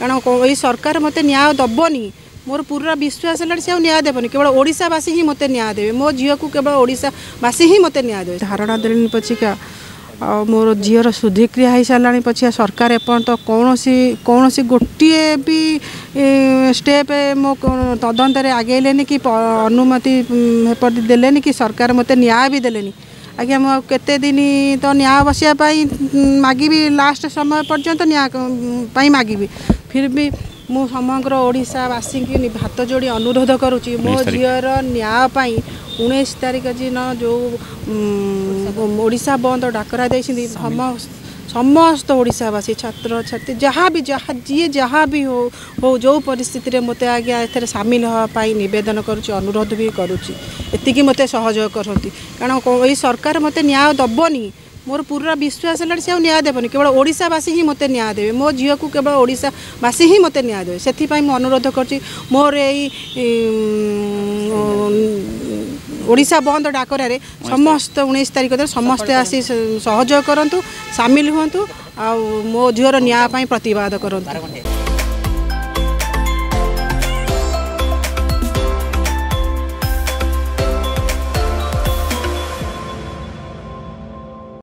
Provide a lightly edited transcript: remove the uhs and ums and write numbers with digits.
कारण ये सरकार मत न्याय दबनी मोर पूरा विश्वास है से न्याय देवनी केवल ओडिशावासी ही मत न्याय देवे मो झील को केवल ओडिशावासी ही मत न्याय देवे धारणा देनी पछिका मोर झीर शुद्धिक्रिया हो सारा पछिया सरकार एपर्यंत कौन गोटे भी स्टेप मो तदंत आगेले कि अनुमति देलेनि कि सरकार मत न्याय भी देलेनि आज्ञा मु केते दिन तो न्याय बसियापाई मागिबी लास्ट समय पर्यंत न्याय मागिबी फिर भी मु समग्र ओडिशावासी की हाथ जोड़ी अनुरोध करुच्ची मो झीर न्याय 19 तारीख दिन जो ओडिशा बंद डाकरा देइछिंदी समस्त ओडिशावासी छात्र छात्री जहाँ भी जी जहाँ भी हो जो परिस्थिति मत आज्ञा ए सामिल होगापाई नवेदन करुच्ची अनुरोध भी करुच्ची एतिकी मत सहयोग करती कारण ये सरकार मत न्याय दबनी मोर पूरा विश्वास है से न्याय देवनी केवल ओडिशावासी ही मत न्याय देवे मो झील को केवल ओडिशावासी ही मत न्याय देवे से अनुरोध कर मोर ओडिशा बंद डाकरा समस्त 19 तारीख दिन समस्ते आसी सहयोग करूँ सामिल हूँ आ मो झीर न्याय प्रतिवाद करूँ।